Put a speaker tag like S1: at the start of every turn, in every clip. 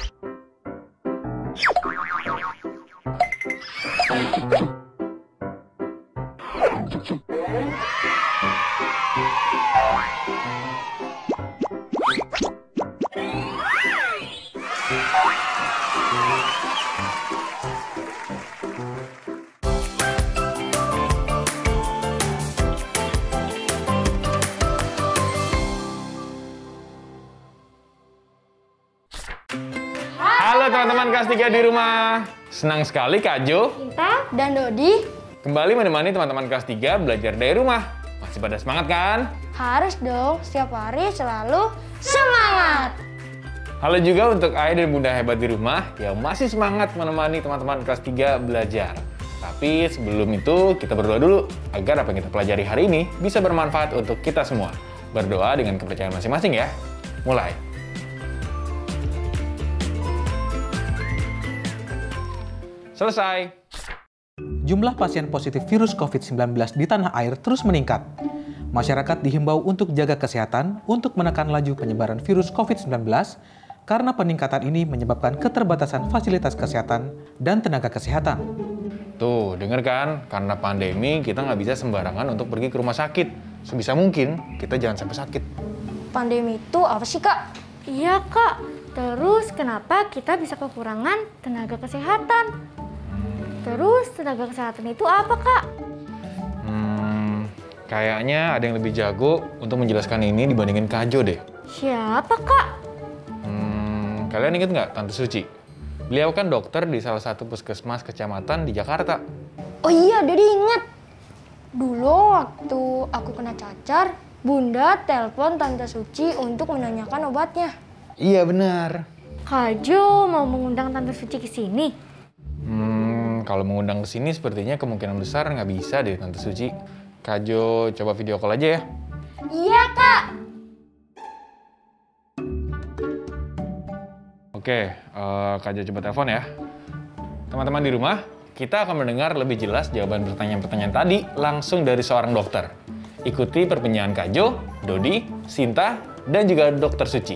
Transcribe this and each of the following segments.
S1: Halo teman-teman kelas 3 di rumah. Senang sekali Kak Jo,
S2: Sinta, dan Dodi
S1: kembali menemani teman-teman kelas 3 belajar dari rumah. Masih pada semangat kan?
S2: harus dong setiap hari selalu semangat.
S1: Halo juga untuk ayah dan bunda hebat di rumah yang masih semangat menemani teman-teman kelas 3 belajar. Tapi sebelum itu kita berdoa dulu agar apa yang kita pelajari hari ini bisa bermanfaat untuk kita semua. Berdoa dengan kepercayaan masing-masing ya. Mulai. Selesai.
S3: Jumlah pasien positif virus COVID-19 di tanah air terus meningkat. Masyarakat dihimbau untuk jaga kesehatan untuk menekan laju penyebaran virus COVID-19 karena peningkatan ini menyebabkan keterbatasan fasilitas kesehatan dan tenaga kesehatan.
S1: Tuh, denger kan? Karena pandemi kita nggak bisa sembarangan untuk pergi ke rumah sakit. Sebisa mungkin kita jangan sampai sakit.
S2: Pandemi itu apa sih, Kak?
S4: Iya, Kak. Terus kenapa kita bisa kekurangan tenaga kesehatan? Terus tenaga kesehatan itu apa, Kak?
S1: Kayaknya ada yang lebih jago untuk menjelaskan ini dibandingin Kak Jo deh.
S4: Siapa, Kak?
S1: Kalian ingat nggak Tante Suci? Beliau kan dokter di salah satu puskesmas kecamatan di Jakarta.
S2: Oh iya, Dodi ingat. Dulu waktu aku kena cacar, Bunda telepon Tante Suci untuk menanyakan obatnya.
S1: Iya benar.
S4: Kak Jo mau mengundang Tante Suci ke sini.
S1: Kalau mengundang ke sini sepertinya kemungkinan besar nggak bisa deh Tante Suci. Kak Jo coba video call aja ya.
S2: Iya, Kak.
S1: Oke, Kak Jo coba telepon ya. Teman-teman di rumah, kita akan mendengar lebih jelas jawaban pertanyaan-pertanyaan tadi langsung dari seorang dokter. Ikuti perpenyahan Kak Jo, Dodi, Sinta, dan juga Dokter Suci.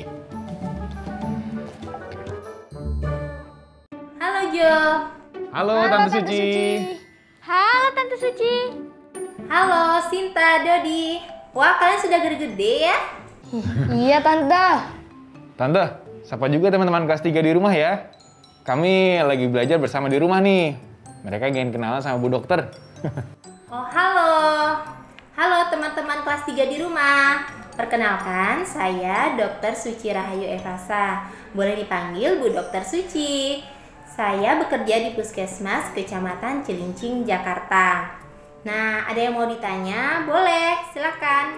S5: Halo Jo.
S1: Halo Tante Suci.
S4: Halo, Tante Suci.
S5: Halo Sinta, Dodi. Wah, kalian sudah gede-gede ya?
S2: Iya, Tante.
S1: Tante, sapa juga teman-teman kelas 3 di rumah ya. Kami lagi belajar bersama di rumah nih. Mereka ingin kenalan sama Bu Dokter.
S5: Oh, halo. Halo teman-teman kelas 3 di rumah. Perkenalkan, saya Dr. Suci Rahayu Evasa. Boleh dipanggil Bu Dokter Suci. Saya bekerja di Puskesmas Kecamatan Cilincing, Jakarta. Nah, ada yang mau ditanya? Boleh, silakan.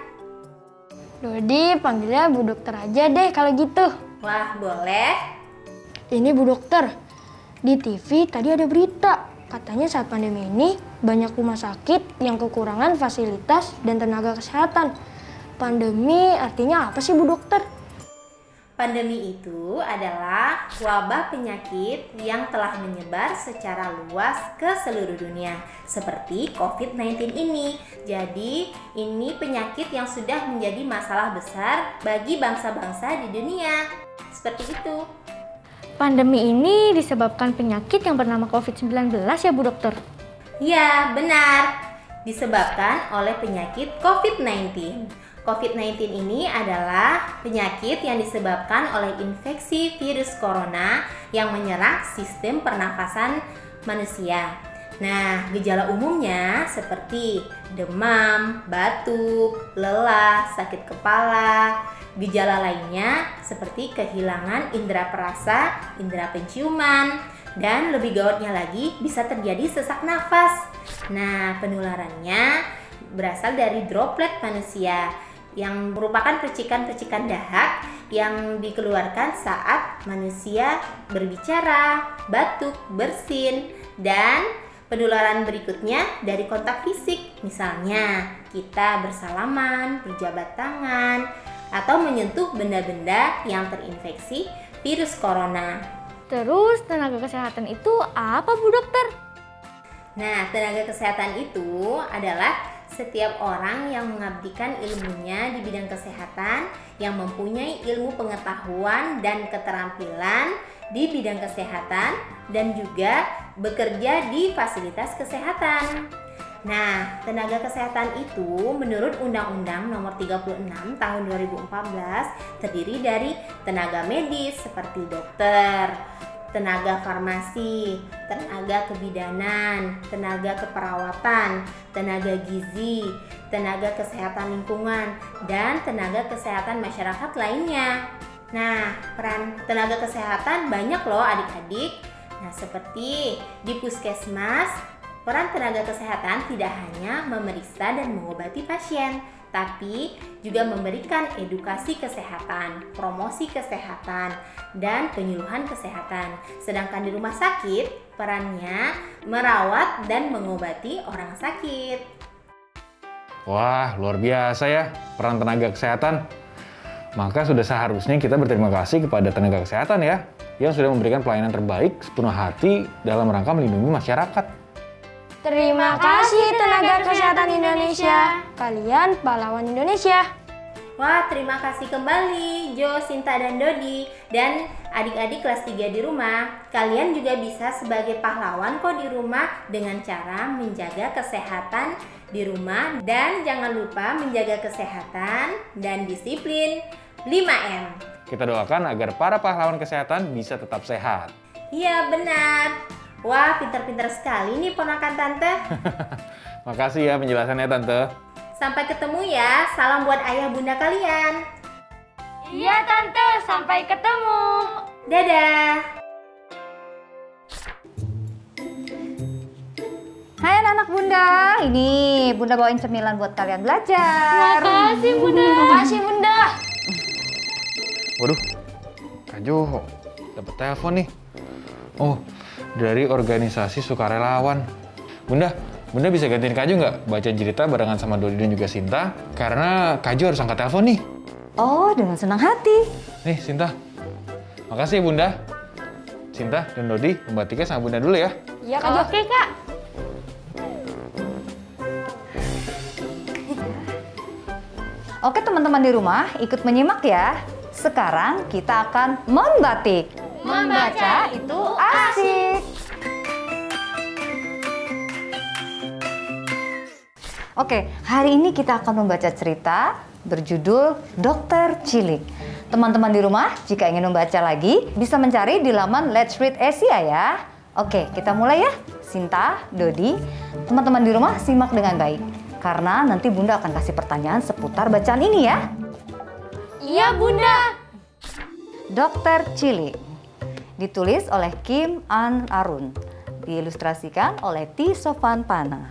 S2: Dodi, panggilnya Bu Dokter aja deh kalau gitu.
S5: Wah, boleh.
S2: Ini Bu Dokter, di TV tadi ada berita. Katanya saat pandemi ini banyak rumah sakit yang kekurangan fasilitas dan tenaga kesehatan. Pandemi artinya apa sih Bu Dokter?
S5: Pandemi itu adalah wabah penyakit yang telah menyebar secara luas ke seluruh dunia, seperti COVID-19 ini. Jadi, ini penyakit yang sudah menjadi masalah besar bagi bangsa-bangsa di dunia. Seperti itu.
S4: Pandemi ini disebabkan penyakit yang bernama COVID-19 ya, Bu Dokter?
S5: Ya, benar. Disebabkan oleh penyakit COVID-19. COVID-19 ini adalah penyakit yang disebabkan oleh infeksi virus corona yang menyerang sistem pernafasan manusia. Nah, gejala umumnya seperti demam, batuk, lelah, sakit kepala. Gejala lainnya seperti kehilangan indera perasa, indera penciuman, dan lebih gawatnya lagi bisa terjadi sesak nafas. Nah, penularannya berasal dari droplet manusia yang merupakan percikan-percikan dahak yang dikeluarkan saat manusia berbicara, batuk, bersin, dan penularan berikutnya dari kontak fisik. Misalnya, kita bersalaman, berjabat tangan, atau menyentuh benda-benda yang terinfeksi virus corona.
S4: Terus tenaga kesehatan itu apa, Bu Dokter?
S5: Nah, tenaga kesehatan itu adalah setiap orang yang mengabdikan ilmunya di bidang kesehatan, yang mempunyai ilmu pengetahuan dan keterampilan di bidang kesehatan dan juga bekerja di fasilitas kesehatan. Nah, tenaga kesehatan itu menurut Undang-Undang Nomor 36 Tahun 2014 terdiri dari tenaga medis seperti dokter, tenaga farmasi, tenaga kebidanan, tenaga keperawatan, tenaga gizi, tenaga kesehatan lingkungan, dan tenaga kesehatan masyarakat lainnya. Nah, peran tenaga kesehatan banyak loh adik-adik. Nah, seperti di puskesmas, peran tenaga kesehatan tidak hanya memeriksa dan mengobati pasien, tapi juga memberikan edukasi kesehatan, promosi kesehatan, dan penyuluhan kesehatan. Sedangkan di rumah sakit, perannya merawat dan mengobati orang sakit.
S1: Wah, luar biasa ya peran tenaga kesehatan. Maka sudah seharusnya kita berterima kasih kepada tenaga kesehatan ya, yang sudah memberikan pelayanan terbaik sepenuh hati dalam rangka melindungi masyarakat.
S2: Terima kasih tenaga kesehatan Indonesia. Kalian pahlawan Indonesia.
S5: Wah, terima kasih kembali Jo, Sinta, dan Dodi. Dan adik-adik kelas 3 di rumah, kalian juga bisa sebagai pahlawan kok di rumah dengan cara menjaga kesehatan di rumah. Dan jangan lupa menjaga kesehatan dan disiplin 5M.
S1: Kita doakan agar para pahlawan kesehatan bisa tetap sehat.
S5: Iya, benar. Wah, pintar-pintar sekali nih ponakan Tante.
S1: Makasih ya penjelasannya Tante.
S5: Sampai ketemu ya. Salam buat ayah bunda kalian.
S4: Iya Tante, sampai ketemu.
S5: Dadah.
S6: Hai anak-anak Bunda, ini Bunda bawain cemilan buat kalian belajar.
S4: Makasih Bunda.
S2: Makasih Bunda.
S1: Waduh, Kak Jo, dapat telepon nih. Oh, dari organisasi sukarelawan. Bunda bisa gantiin Kak Jo nggak baca cerita barengan sama Dodi dan juga Sinta? Karena Kak Jo harus angkat telepon nih.
S6: Oh, dengan senang hati.
S1: Nih, Sinta. Makasih ya Bunda. Sinta dan Dodi membatiknya sama Bunda dulu ya.
S2: Iya Kak Jo.
S4: Oke Kak.
S6: Oke teman-teman di rumah, ikut menyimak ya. Sekarang kita akan membatik. Membaca itu asik. Oke, hari ini kita akan membaca cerita berjudul Dokter Cilik. Teman-teman di rumah, jika ingin membaca lagi, bisa mencari di laman Let's Read Asia ya. Oke, kita mulai ya. Sinta, Dodi, teman-teman di rumah simak dengan baik. Karena nanti Bunda akan kasih pertanyaan seputar bacaan ini ya.
S4: Iya Bunda.
S6: Dokter Cilik. Ditulis oleh Kim An Arun. Diilustrasikan oleh T. Sofan Pana.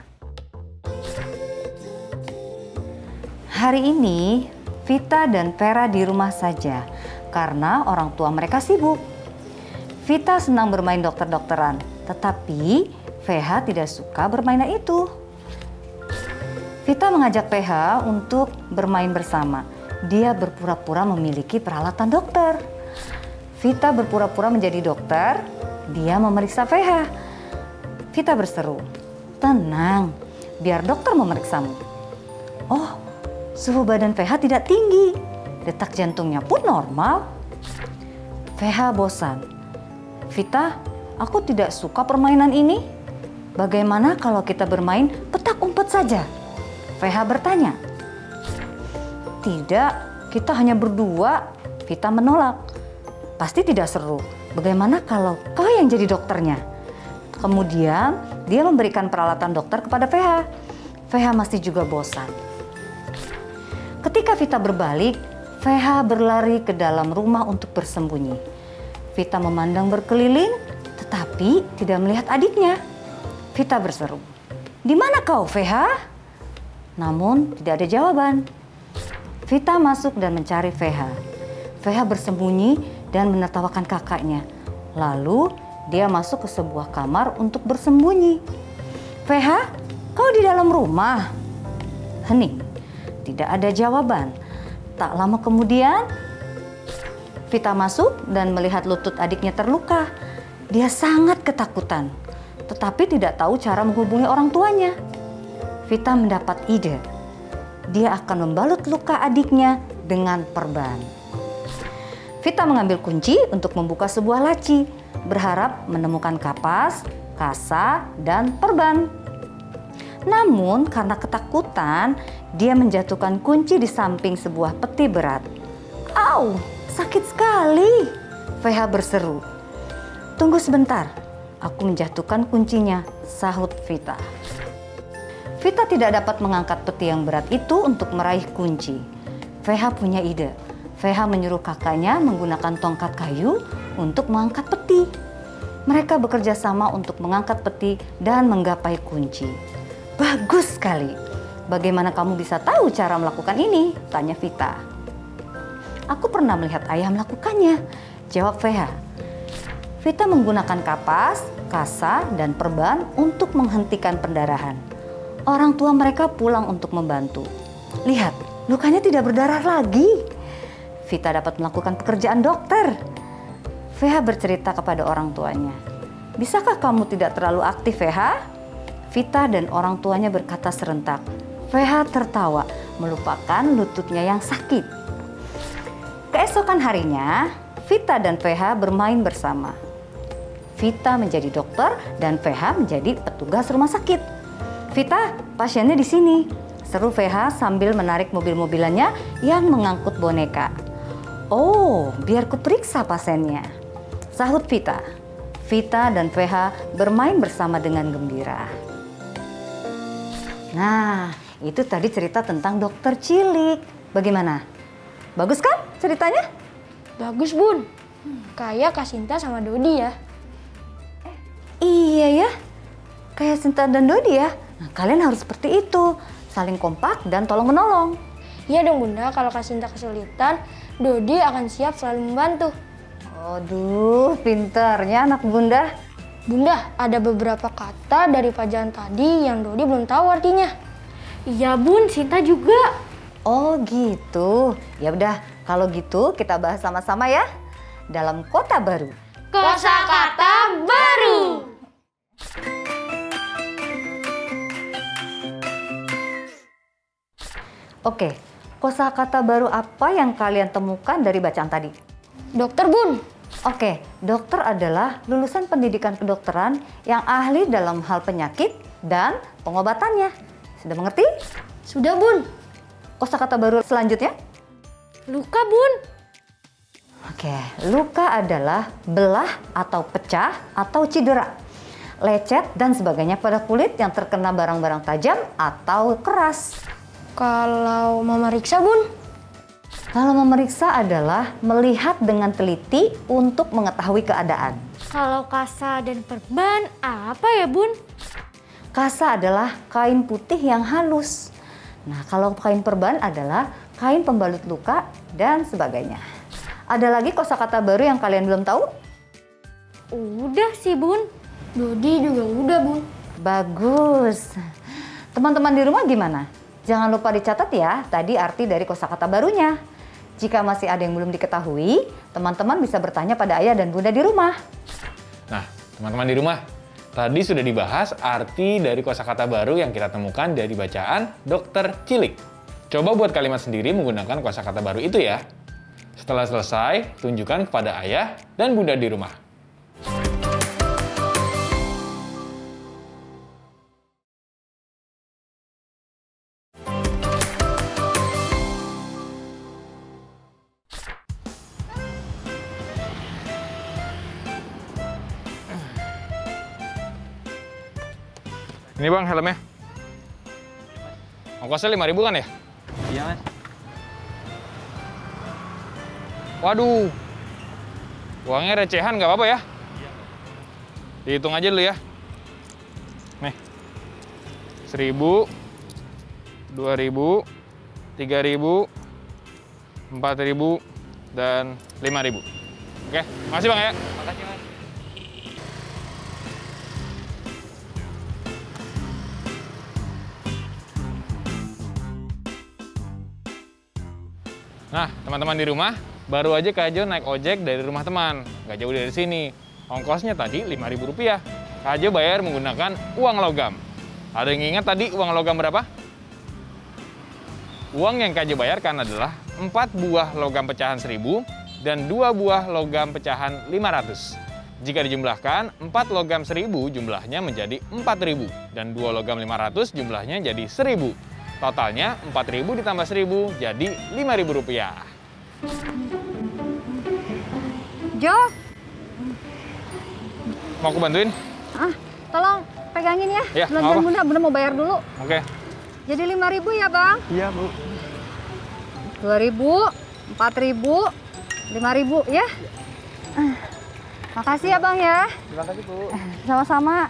S6: Hari ini, Vita dan Vera di rumah saja karena orang tua mereka sibuk. Vita senang bermain dokter-dokteran, tetapi VH tidak suka bermain itu. Vita mengajak PH untuk bermain bersama. Dia berpura-pura memiliki peralatan dokter. Vita berpura-pura menjadi dokter, dia memeriksa VH. Vita berseru, "Tenang, biar dokter memeriksamu." Oh, suhu badan VH tidak tinggi. Detak jantungnya pun normal. VH bosan. "Vita, aku tidak suka permainan ini. Bagaimana kalau kita bermain petak umpet saja?" VH bertanya. "Tidak, kita hanya berdua." Vita menolak. "Pasti tidak seru. Bagaimana kalau kau yang jadi dokternya?" Kemudian dia memberikan peralatan dokter kepada VH. VH masih juga bosan. Ketika Vita berbalik, VH berlari ke dalam rumah untuk bersembunyi. Vita memandang berkeliling, tetapi tidak melihat adiknya. Vita berseru, "Di mana kau, VH?" Namun tidak ada jawaban. Vita masuk dan mencari VH. VH bersembunyi dan menertawakan kakaknya. Lalu dia masuk ke sebuah kamar untuk bersembunyi. "VH, kau di dalam rumah?" Hening. Tidak ada jawaban. Tak lama kemudian, Vita masuk dan melihat lutut adiknya terluka. Dia sangat ketakutan, tetapi tidak tahu cara menghubungi orang tuanya. Vita mendapat ide. Dia akan membalut luka adiknya dengan perban. Vita mengambil kunci untuk membuka sebuah laci, berharap menemukan kapas, kasa, dan perban. Namun karena ketakutan, dia menjatuhkan kunci di samping sebuah peti berat. Au, sakit sekali, VH berseru. Tunggu sebentar, aku menjatuhkan kuncinya, sahut Vita. Vita tidak dapat mengangkat peti yang berat itu untuk meraih kunci. VH punya ide. VH menyuruh kakaknya menggunakan tongkat kayu untuk mengangkat peti. Mereka bekerja sama untuk mengangkat peti dan menggapai kunci. Bagus sekali. Bagaimana kamu bisa tahu cara melakukan ini? Tanya Vita. Aku pernah melihat ayah melakukannya, jawab VH. Vita menggunakan kapas, kasa, dan perban untuk menghentikan pendarahan. Orang tua mereka pulang untuk membantu. Lihat, lukanya tidak berdarah lagi. Vita dapat melakukan pekerjaan dokter. VH bercerita kepada orang tuanya. Bisakah kamu tidak terlalu aktif, VH? Vita dan orang tuanya berkata serentak. VH tertawa, melupakan lututnya yang sakit. Keesokan harinya, Vita dan VH bermain bersama. Vita menjadi dokter dan VH menjadi petugas rumah sakit. Vita, pasiennya di sini, seru VH sambil menarik mobil-mobilannya yang mengangkut boneka. Oh, biar kuperiksa pasiennya, sahut Vita. Vita dan VH bermain bersama dengan gembira. Nah, itu tadi cerita tentang dokter cilik. Bagaimana? Bagus kan ceritanya?
S2: Bagus, Bun. Kayak Kak Sinta sama Dodi ya.
S6: Iya ya, kayak Sinta dan Dodi ya. Nah, kalian harus seperti itu, saling kompak dan tolong-menolong.
S2: Iya dong, Bunda. Kalau Kak Sinta kesulitan, Dodi akan siap selalu membantu.
S6: Aduh, pintarnya anak Bunda.
S2: Bunda, ada beberapa kata dari pelajaran tadi yang Dodi belum tahu artinya.
S4: Iya Bun, Sinta juga.
S6: Oh gitu. Ya udah, kalau gitu kita bahas sama-sama ya. Dalam kota baru.
S4: Kosakata baru.
S6: Oke, kosakata baru apa yang kalian temukan dari bacaan tadi?
S2: Dokter, Bun.
S6: Oke, dokter adalah lulusan pendidikan kedokteran yang ahli dalam hal penyakit dan pengobatannya. Sudah mengerti?
S2: Sudah, Bun.
S6: Kosakata baru selanjutnya?
S4: Luka Bun.
S6: Oke, luka adalah belah atau pecah atau cedera, lecet dan sebagainya pada kulit yang terkena barang-barang tajam atau keras.
S2: Kalau memeriksa, Bun?
S6: Kalau memeriksa adalah melihat dengan teliti untuk mengetahui keadaan.
S4: Kalau kasa dan perban apa ya Bun?
S6: Kasa adalah kain putih yang halus. Nah, kalau kain perban adalah kain pembalut luka dan sebagainya. Ada lagi kosakata baru yang kalian belum tahu?
S4: Udah sih Bun.
S2: Dodi juga udah, Bun.
S6: Bagus. Teman-teman di rumah gimana? Jangan lupa dicatat ya tadi arti dari kosakata barunya. Jika masih ada yang belum diketahui, teman-teman bisa bertanya pada ayah dan bunda di rumah.
S1: Nah, teman-teman di rumah, tadi sudah dibahas arti dari kosakata baru yang kita temukan dari bacaan dokter cilik. Coba buat kalimat sendiri menggunakan kosakata baru itu ya. Setelah selesai, tunjukkan kepada ayah dan bunda di rumah. Ini bang helmnya. Ongkosnya 5.000 kan ya?
S7: Iya mas.
S1: Waduh. Uangnya recehan nggak apa-apa ya? Dihitung aja dulu ya. Nih. 1.000, 2.000, 3.000, 4.000, dan 5.000. Oke, makasih bang ya.
S7: Makasih mas.
S1: Nah, teman-teman di rumah, baru aja Kak Jo naik ojek dari rumah teman. Nggak jauh dari sini. Ongkosnya tadi Rp5.000. Kak Jo bayar menggunakan uang logam. Ada yang ingat tadi uang logam berapa? Uang yang Kak Jo bayarkan adalah 4 buah logam pecahan 1.000 dan 2 buah logam pecahan 500. Jika dijumlahkan, 4 logam 1000 jumlahnya menjadi 4000 dan 2 logam 500 jumlahnya jadi 1000. Totalnya 4000 ditambah 1000 jadi Rp5.000.
S6: Jo,
S1: Mau aku bantuin?
S6: tolong pegangin ya.
S1: Ya,
S6: Belanjaan
S1: apa?
S6: Bunda mau bayar dulu.
S1: Oke.
S6: Jadi 5.000 ya, Bang?
S1: Iya, Bu.
S6: 2.000, 4.000, 5.000 ya. Makasih ya, Bang ya.
S1: Terima kasih, Bu.
S6: Sama-sama.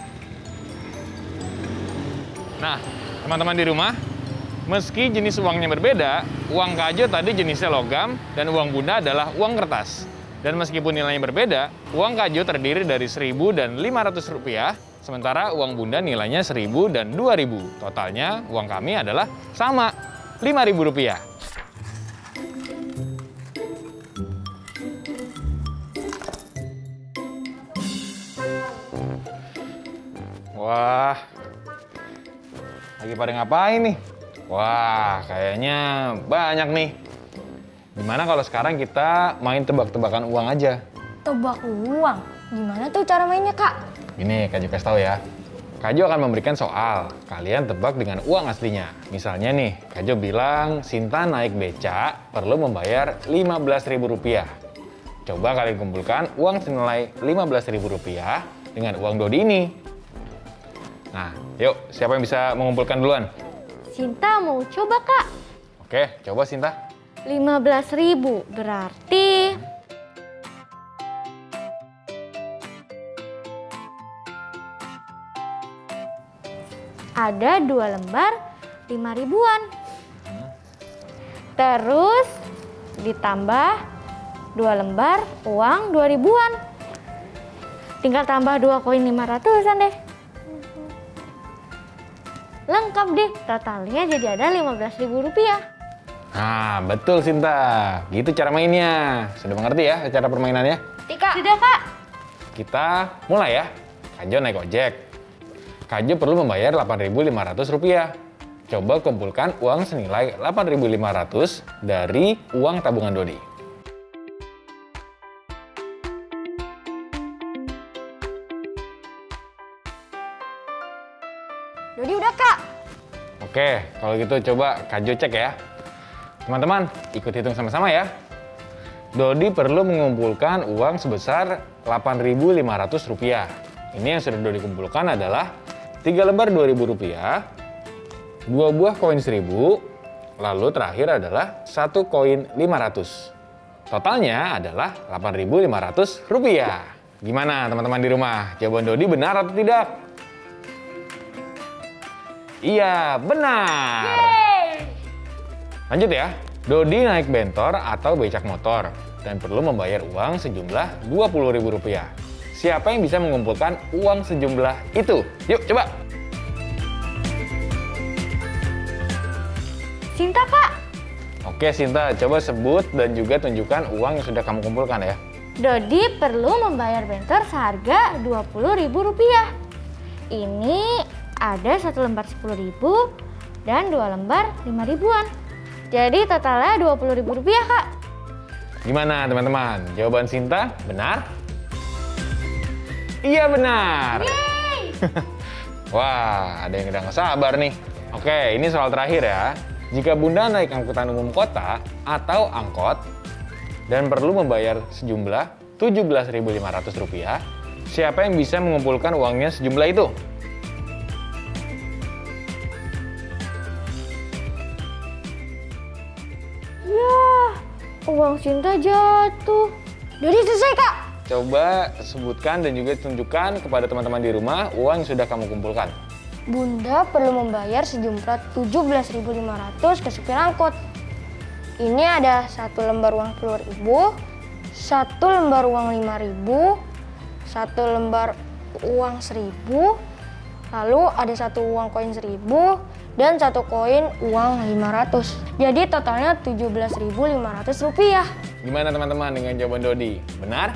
S1: Nah, teman-teman di rumah, meski jenis uangnya berbeda, uang Kak Jo tadi jenisnya logam dan uang Bunda adalah uang kertas. Dan meskipun nilainya berbeda, uang Kak Jo terdiri dari Rp1.000 dan Rp500, sementara uang Bunda nilainya Rp1.000 dan Rp2.000. Totalnya uang kami adalah sama, Rp5.000. Wah, lagi pada ngapain nih? Wah, kayaknya banyak nih. Gimana kalau sekarang kita main tebak-tebakan uang aja?
S2: Tebak uang? Gimana tuh cara mainnya, Kak?
S1: Gini, Kak Jo kasih tahu ya. Kak Jo akan memberikan soal. Kalian tebak dengan uang aslinya. Misalnya nih, Kak Jo bilang Sinta naik beca perlu membayar Rp15.000. Coba kalian kumpulkan uang senilai Rp15.000 dengan uang Dodi ini. Nah, yuk, siapa yang bisa mengumpulkan duluan?
S4: Sinta mau coba, Kak.
S1: Oke, coba Sinta.
S4: 15.000 berarti ada 2 lembar 5.000-an. Terus ditambah 2 lembar uang 2.000-an. Tinggal tambah 2 koin 500-an deh. Lengkap deh, totalnya jadi ada Rp15.000.
S1: Nah, betul Sinta. Gitu cara mainnya. Sudah mengerti ya cara permainannya?
S4: Sudah, Kak.
S1: Kita mulai ya. Kak Jo naik ojek. Kak Jo perlu membayar Rp8.500. Coba kumpulkan uang senilai Rp8.500 dari uang tabungan Dodi.
S2: Dodi udah, Kak.
S1: Oke, kalau gitu coba Kak Jo cek ya. Teman-teman, ikut hitung sama-sama ya. Dodi perlu mengumpulkan uang sebesar Rp8.500. Ini yang sudah Dodi kumpulkan adalah 3 lembar Rp2.000, 2 buah koin 1.000, lalu terakhir adalah 1 koin 500. Totalnya adalah Rp8.500. Gimana teman-teman di rumah? Jawaban Dodi benar atau tidak? Iya, benar. Lanjut ya. Dodi naik bentor atau becak motor dan perlu membayar uang sejumlah Rp20.000. Siapa yang bisa mengumpulkan uang sejumlah itu? Yuk, coba.
S4: Sinta, Kak.
S1: Oke, Sinta, coba sebut dan juga tunjukkan uang yang sudah kamu kumpulkan ya.
S4: Dodi perlu membayar bentor seharga Rp20.000. Ini ada 1 lembar Rp10.000 dan 2 lembar Rp5.000-an. Jadi totalnya Rp20.000, Kak.
S1: Gimana teman-teman? Jawaban Sinta benar? Iya benar. Wah, ada yang udah nggak sabar nih. Oke, ini soal terakhir ya. Jika Bunda naik angkutan umum kota atau angkot dan perlu membayar sejumlah Rp17.500, siapa yang bisa mengumpulkan uangnya sejumlah itu?
S4: Uang Sinta jatuh.
S2: Dodi selesai, Kak.
S1: Coba sebutkan dan juga tunjukkan kepada teman-teman di rumah uang yang sudah kamu kumpulkan.
S2: Bunda perlu membayar sejumlah Rp17.500 ke supir angkot. Ini ada 1 lembar uang Rp10.000, 1 lembar uang Rp5.000, 1 lembar uang Rp1.000, lalu ada 1 uang koin Rp1.000 dan 1 koin uang Rp500. Jadi totalnya Rp17.500.
S1: Gimana teman-teman dengan jawaban Dodi? Benar?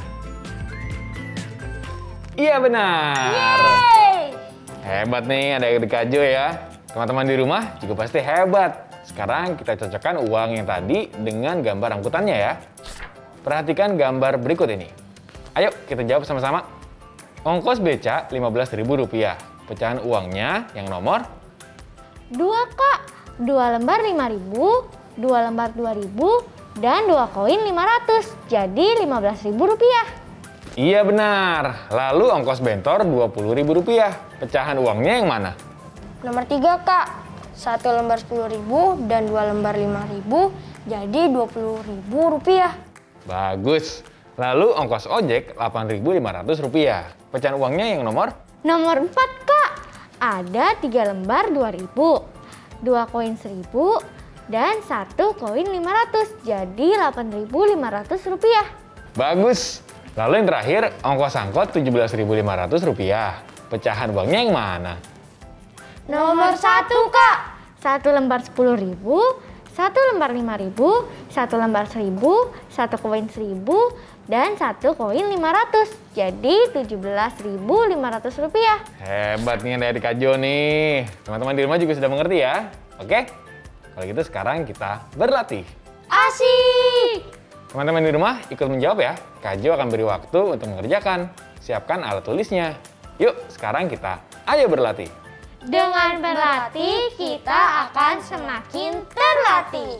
S1: Iya benar. Hebat nih, ada adik Kak Jo ya. Teman-teman di rumah juga pasti hebat. Sekarang kita cocokkan uang yang tadi dengan gambar angkutannya ya. Perhatikan gambar berikut ini. Ayo kita jawab sama-sama. Ongkos beca Rp15.000. Pecahan uangnya yang nomor?
S4: 2 Kak, 2 lembar 5.000, 2 lembar 2.000, dan 2 koin 500. Jadi Rp15.000.
S1: Iya benar. Lalu ongkos bentor Rp20.000. Pecahan uangnya yang mana?
S2: Nomor 3, Kak. 1 lembar 10.000 dan 2 lembar 5.000, jadi Rp20.000.
S1: Bagus. Lalu ongkos ojek Rp8.500. Pecahan uangnya yang nomor?
S4: Nomor 4 Kak, ada 3 lembar 2.000, 2 koin 1.000, dan 1 koin 500. Jadi Rp8.500.
S1: Bagus. Lalu yang terakhir, ongkos angkot Rp17.500. Pecahan uangnya yang mana?
S4: Nomor 1 Kak, 1 lembar 10.000, 1 lembar 5.000, 1 lembar 1.000, 1 koin 1.000, dan 1 koin 500. Jadi Rp17.500.
S1: Hebat nih adik Kak Jo nih. Teman-teman di rumah juga sudah mengerti ya? Oke? Kalau gitu sekarang kita berlatih.
S4: Asyik!
S1: Teman-teman di rumah ikut menjawab ya. Kak Jo akan beri waktu untuk mengerjakan. Siapkan alat tulisnya. Yuk, sekarang kita ayo berlatih.
S4: Dengan berlatih, kita akan semakin terlatih.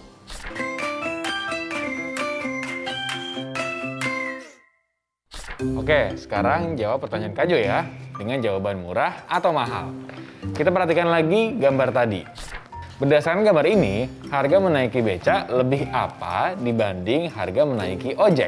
S1: Oke, sekarang jawab pertanyaan Kak Jo ya. Dengan jawaban murah atau mahal. Kita perhatikan lagi gambar tadi. Berdasarkan gambar ini, harga menaiki beca lebih apa dibanding harga menaiki ojek?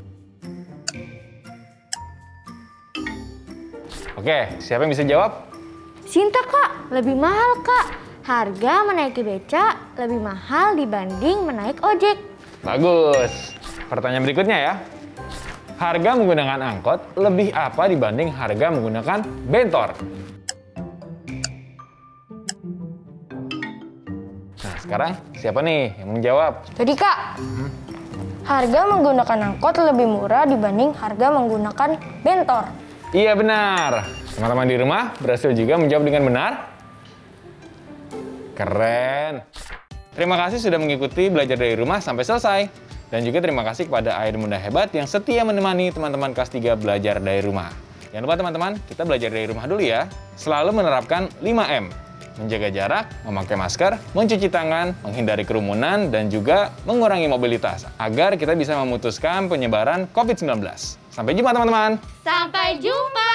S1: Oke, siapa yang bisa jawab?
S4: Sinta Kak, lebih mahal Kak. Harga menaiki beca lebih mahal dibanding menaik ojek.
S1: Bagus. Pertanyaan berikutnya ya. Harga menggunakan angkot lebih apa dibanding harga menggunakan bentor? Nah, sekarang siapa nih yang menjawab?
S2: Jadi Kak, harga menggunakan angkot lebih murah dibanding harga menggunakan bentor.
S1: Iya benar. Teman-teman di rumah berhasil juga menjawab dengan benar. Keren. Terima kasih sudah mengikuti belajar dari rumah sampai selesai. Dan juga terima kasih kepada Air Bunda Hebat yang setia menemani teman-teman kelas 3 belajar dari rumah. Jangan lupa teman-teman, kita belajar dari rumah dulu ya. Selalu menerapkan 5M. Menjaga jarak, memakai masker, mencuci tangan, menghindari kerumunan, dan juga mengurangi mobilitas. Agar kita bisa memutuskan penyebaran COVID-19. Sampai jumpa teman-teman.
S4: Sampai jumpa!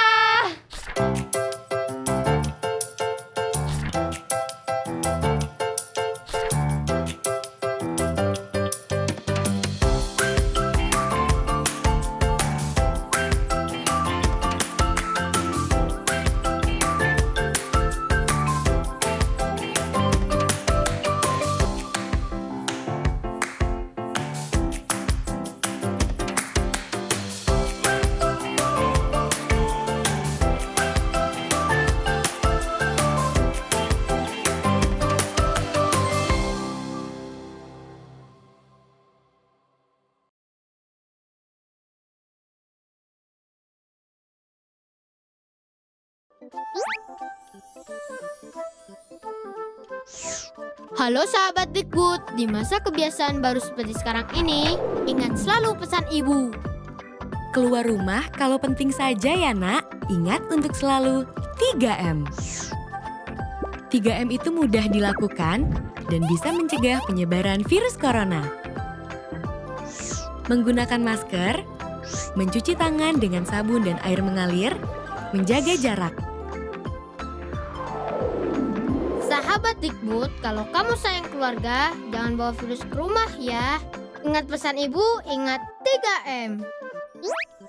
S7: Halo sahabat Dikbud, di masa kebiasaan baru seperti sekarang ini, ingat selalu pesan ibu.
S8: Keluar rumah kalau penting saja ya nak, ingat untuk selalu 3M. 3M itu mudah dilakukan dan bisa mencegah penyebaran virus corona. Menggunakan masker, mencuci tangan dengan sabun dan air mengalir, menjaga jarak.
S7: Sahabat Dikbud, kalau kamu sayang keluarga, jangan bawa virus ke rumah ya. Ingat pesan ibu, ingat 3M.